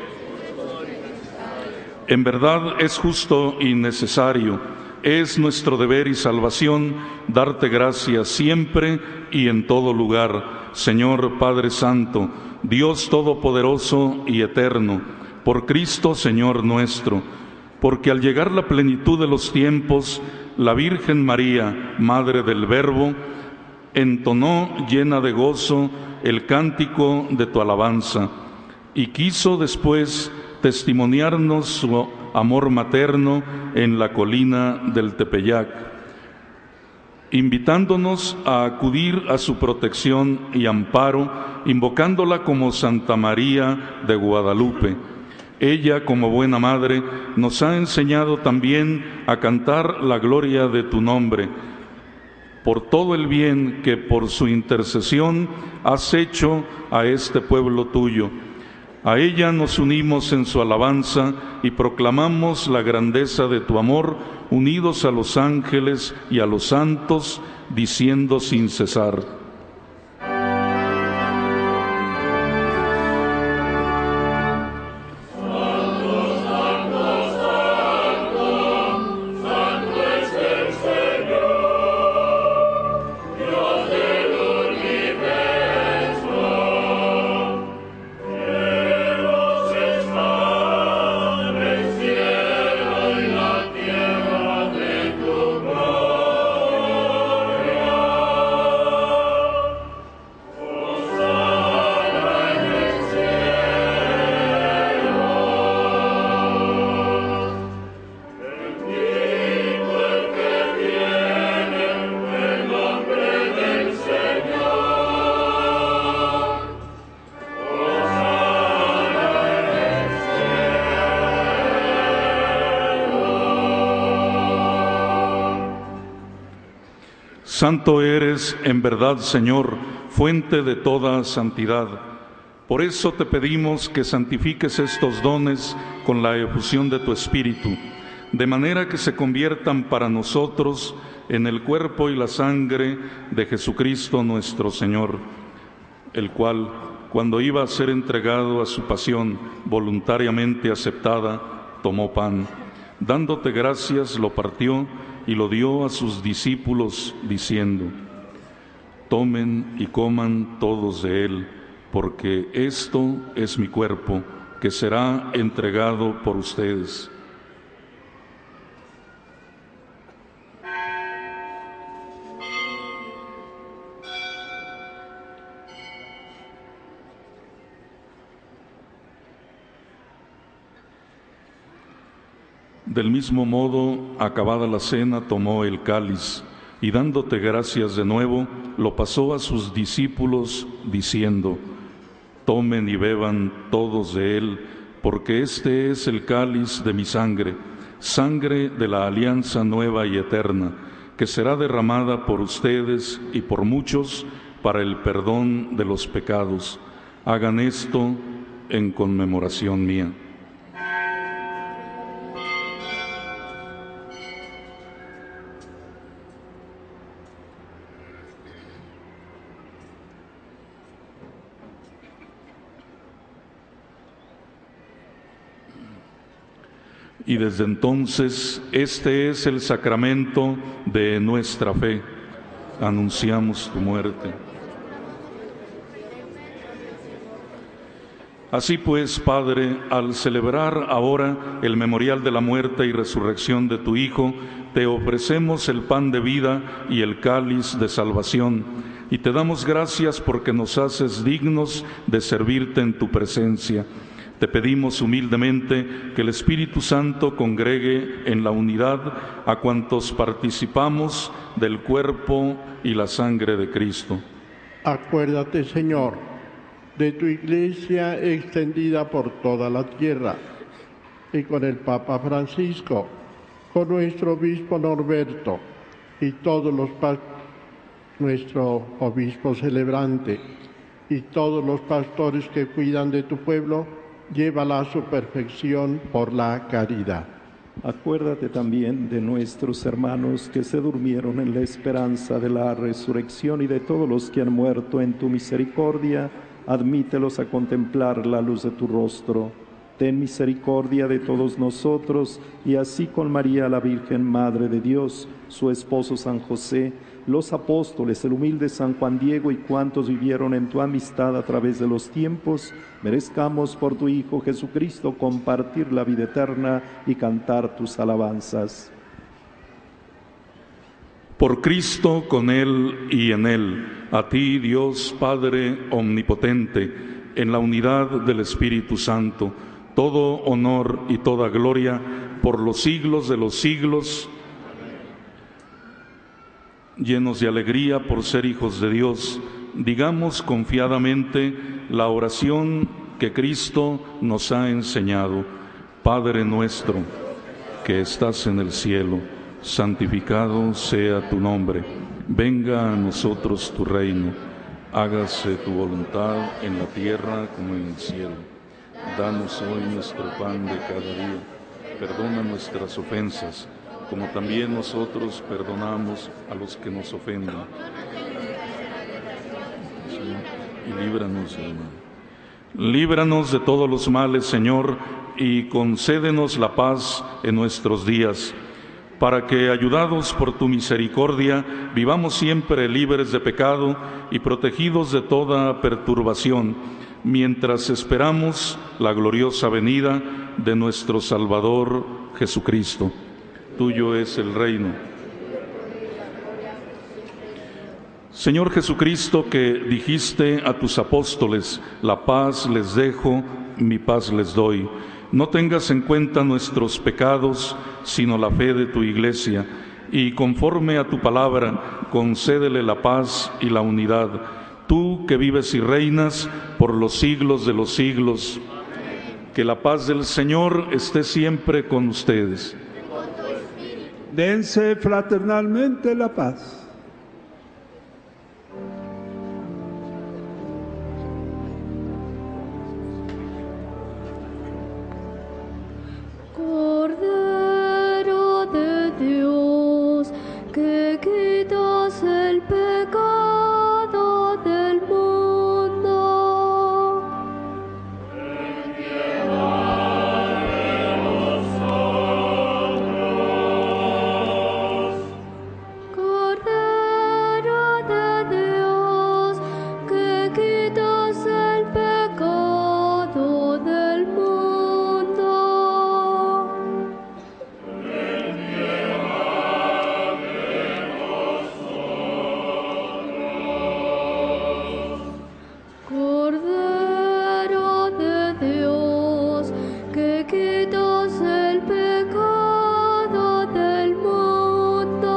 En verdad es justo y necesario, es nuestro deber y salvación darte gracias siempre y en todo lugar, Señor Padre Santo, Dios Todopoderoso y Eterno, por Cristo Señor nuestro, porque al llegar la plenitud de los tiempos, la Virgen María, Madre del Verbo, entonó llena de gozo el cántico de tu alabanza, y quiso después testimoniarnos su amor materno en la colina del Tepeyac, invitándonos a acudir a su protección y amparo, invocándola como Santa María de Guadalupe. Ella, como buena madre, nos ha enseñado también a cantar la gloria de tu nombre, por todo el bien que por su intercesión has hecho a este pueblo tuyo. A ella nos unimos en su alabanza y proclamamos la grandeza de tu amor, unidos a los ángeles y a los santos, diciendo sin cesar: Santo eres en verdad, Señor, fuente de toda santidad. Por eso te pedimos que santifiques estos dones con la efusión de tu Espíritu, de manera que se conviertan para nosotros en el cuerpo y la sangre de Jesucristo nuestro Señor, el cual, cuando iba a ser entregado a su pasión voluntariamente aceptada, tomó pan. Dándote gracias, lo partió y lo dio a sus discípulos, diciendo: tomen y coman todos de él, porque esto es mi cuerpo, que será entregado por ustedes. Del mismo modo, acabada la cena, tomó el cáliz, y dándote gracias de nuevo, lo pasó a sus discípulos, diciendo: tomen y beban todos de él, porque este es el cáliz de mi sangre, sangre de la alianza nueva y eterna, que será derramada por ustedes y por muchos para el perdón de los pecados. Hagan esto en conmemoración mía. Y desde entonces, este es el sacramento de nuestra fe. Anunciamos tu muerte. Así pues, Padre, al celebrar ahora el memorial de la muerte y resurrección de tu Hijo, te ofrecemos el pan de vida y el cáliz de salvación. y te damos gracias porque nos haces dignos de servirte en tu presencia. Te pedimos humildemente que el Espíritu Santo congregue en la unidad a cuantos participamos del cuerpo y la sangre de Cristo. Acuérdate, Señor, de tu Iglesia extendida por toda la tierra, y con el Papa Francisco, con nuestro obispo Norberto y todos los nuestro obispo celebrante y todos los pastores que cuidan de tu pueblo, llévala a su perfección por la caridad. Acuérdate también de nuestros hermanos que se durmieron en la esperanza de la resurrección y de todos los que han muerto en tu misericordia. Admítelos a contemplar la luz de tu rostro. Ten misericordia de todos nosotros y así con María la Virgen, Madre de Dios, su esposo San José, los apóstoles, el humilde San Juan Diego y cuantos vivieron en tu amistad a través de los tiempos, merezcamos por tu Hijo Jesucristo compartir la vida eterna y cantar tus alabanzas. Por Cristo, con Él y en Él, a ti, Dios Padre omnipotente, en la unidad del Espíritu Santo, todo honor y toda gloria por los siglos de los siglos. Llenos de alegría por ser hijos de Dios, digamos confiadamente la oración que Cristo nos ha enseñado. Padre nuestro, que estás en el cielo, santificado sea tu nombre. Venga a nosotros tu reino. Hágase tu voluntad en la tierra como en el cielo. Danos hoy nuestro pan de cada día. Perdona nuestras ofensas, como también nosotros perdonamos a los que nos ofenden. Y líbranos del mal. Líbranos de todos los males, Señor, y concédenos la paz en nuestros días, para que, ayudados por tu misericordia, vivamos siempre libres de pecado y protegidos de toda perturbación, mientras esperamos la gloriosa venida de nuestro Salvador Jesucristo. Tuyo es el reino. Señor Jesucristo, que dijiste a tus apóstoles, la paz les dejo, mi paz les doy. No tengas en cuenta nuestros pecados, sino la fe de tu Iglesia, y conforme a tu palabra, concédele la paz y la unidad. Tú que vives y reinas por los siglos de los siglos, que la paz del Señor esté siempre con ustedes. Dense fraternalmente la paz. Cordero de Dios, que quitas el pecado del mundo. Cordero de Dios, que quitas el pecado del mundo. Cordero de Dios, que quitas el pecado del mundo.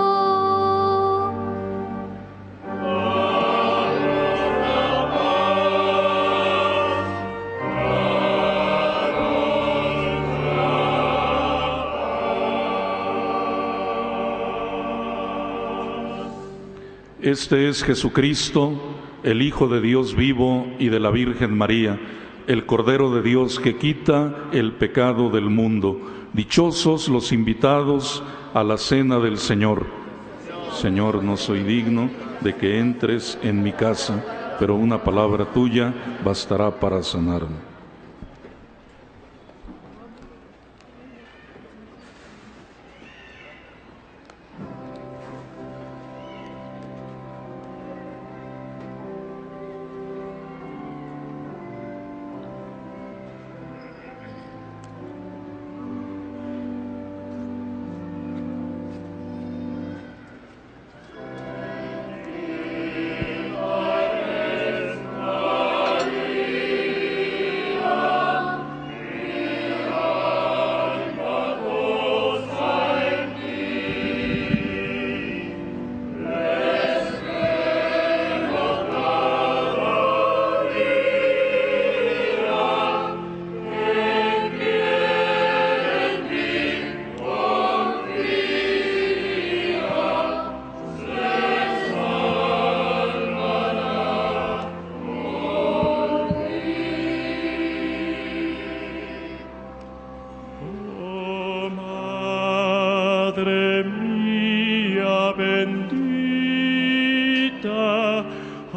Este es Jesucristo, el Hijo de Dios vivo y de la Virgen María, el Cordero de Dios que quita el pecado del mundo. Dichosos los invitados a la cena del Señor. Señor, no soy digno de que entres en mi casa, pero una palabra tuya bastará para sanarme. Amen. Madre mía bendita,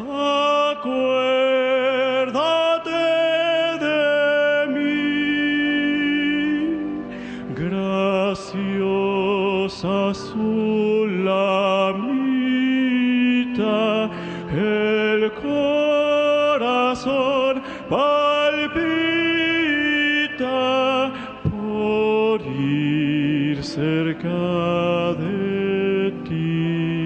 acuérdate de mí. Graciosa Sulamita, el corazón palpita por ir cerca de ti.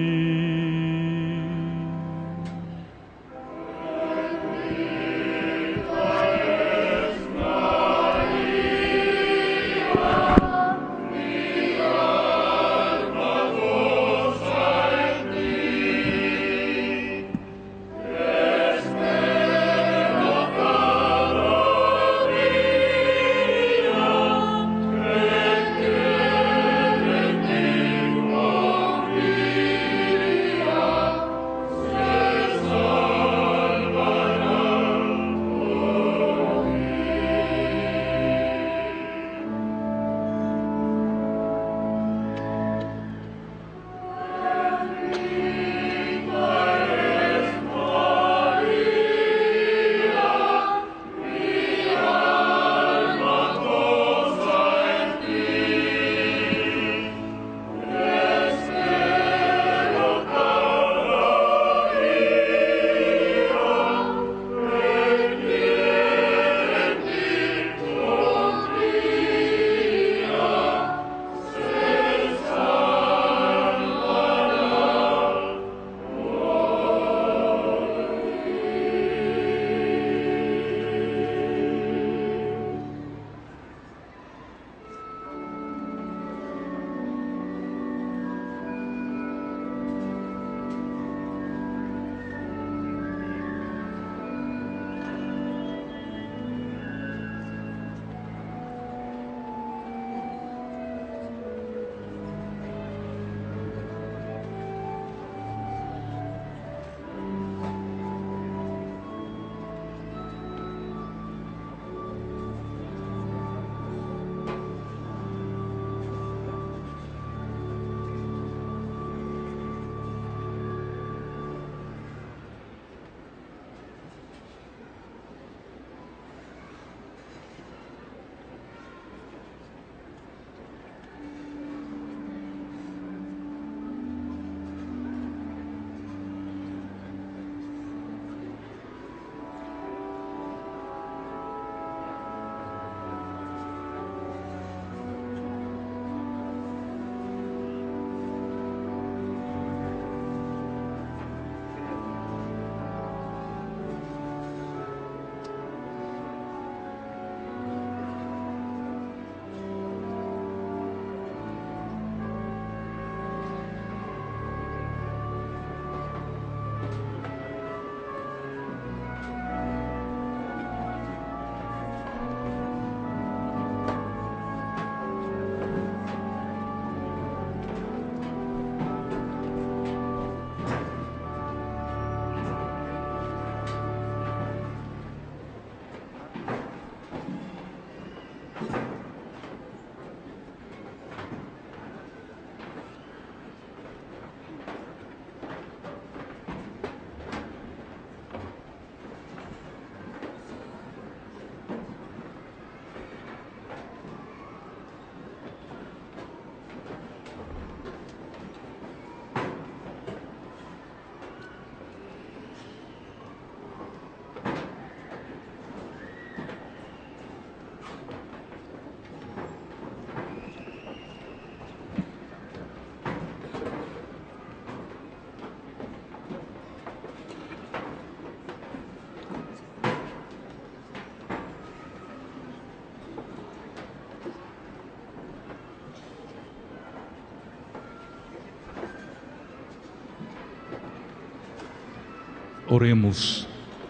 Oremos.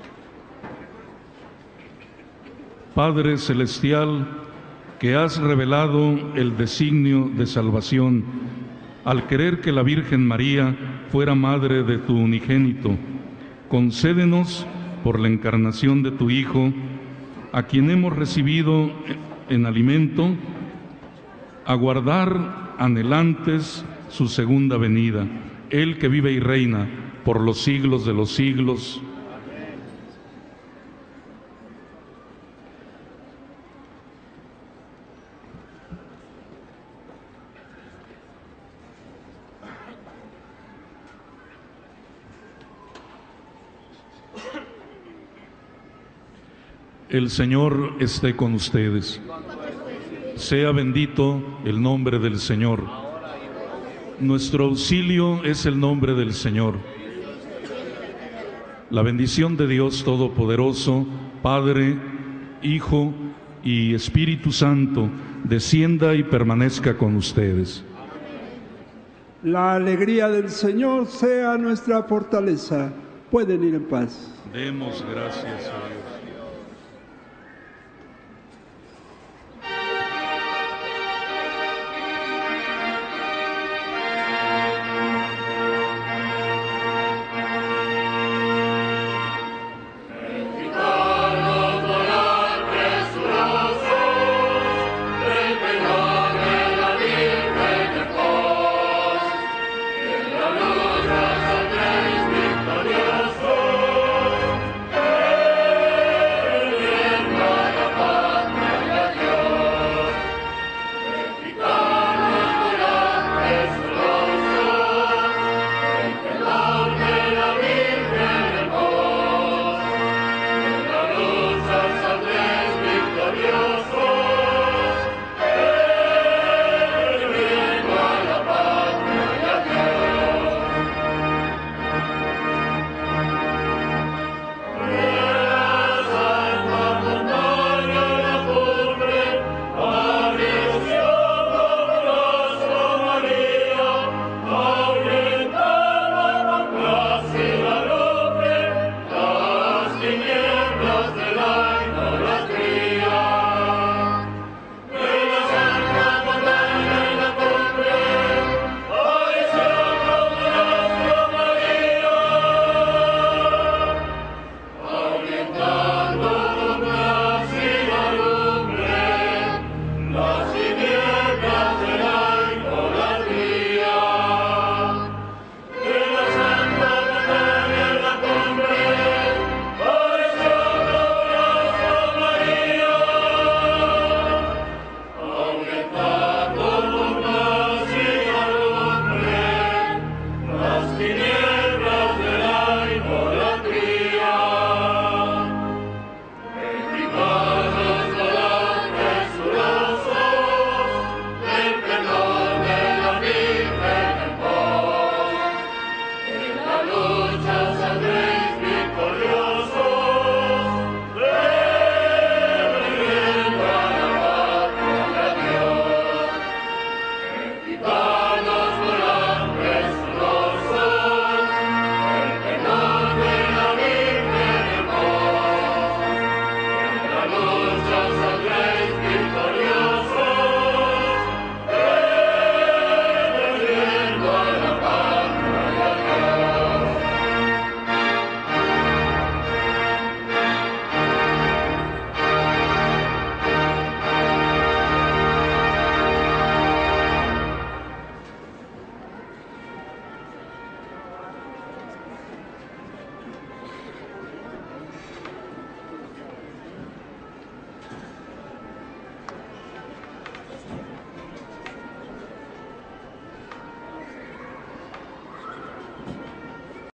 Padre Celestial, que has revelado el designio de salvación al querer que la Virgen María fuera madre de tu unigénito, concédenos, por la encarnación de tu Hijo, a quien hemos recibido en alimento, aguardar anhelantes su segunda venida, Él que vive y reina por los siglos de los siglos. El Señor esté con ustedes. Sea bendito el nombre del Señor. Nuestro auxilio es el nombre del Señor. La bendición de Dios Todopoderoso, Padre, Hijo y Espíritu Santo, descienda y permanezca con ustedes. La alegría del Señor sea nuestra fortaleza. Pueden ir en paz. Demos gracias a Dios.